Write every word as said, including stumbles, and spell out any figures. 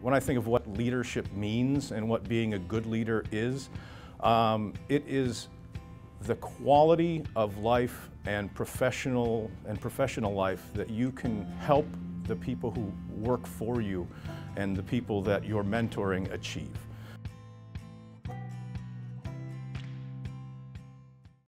When I think of what leadership means and what being a good leader is, um, it is the quality of life and professional and professional life that you can help the people who work for you and the people that you're mentoring achieve.